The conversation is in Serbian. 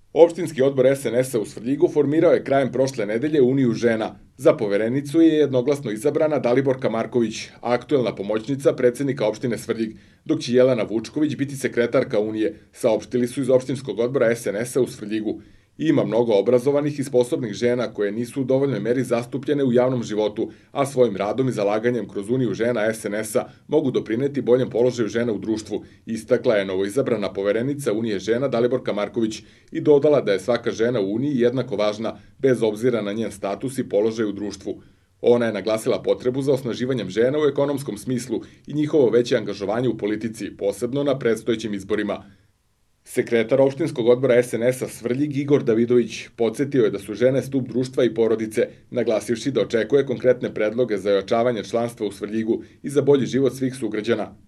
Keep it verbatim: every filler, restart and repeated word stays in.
Opštinski odbor es en es a u Svrljigu formirao je krajem prošle nedelje Uniju žena. Za poverenicu je jednoglasno izabrana Daliborka Marković, aktuelna pomoćnica predsednika opštine Svrljig, dok će Jelena Vučković biti sekretarka Unije, saopštili su iz opštinskog odbora es en es a u Svrljigu. Ima mnogo obrazovanih i sposobnih žena koje nisu u dovoljnoj meri zastupljene u javnom životu, a svojim radom i zalaganjem kroz Uniju žena es en es a mogu doprineti boljem položaju žena u društvu, istakla je novoizabrana poverenica Unije žena Daliborka Marković i dodala da je svaka žena u Uniji jednako važna, bez obzira na njen status i položaj u društvu. Ona je naglasila potrebu za osnaživanjem žena u ekonomskom smislu i njihovo veće angažovanje u politici, posebno na predstojećim izborima. Sekretar opštinskog odbora es en es a Svrljig Igor Davidović podsjetio je da su žene stup društva i porodice, naglasivši da očekuje konkretne predloge za ojačavanje članstva u Svrljigu i za bolji život svih sugrađana.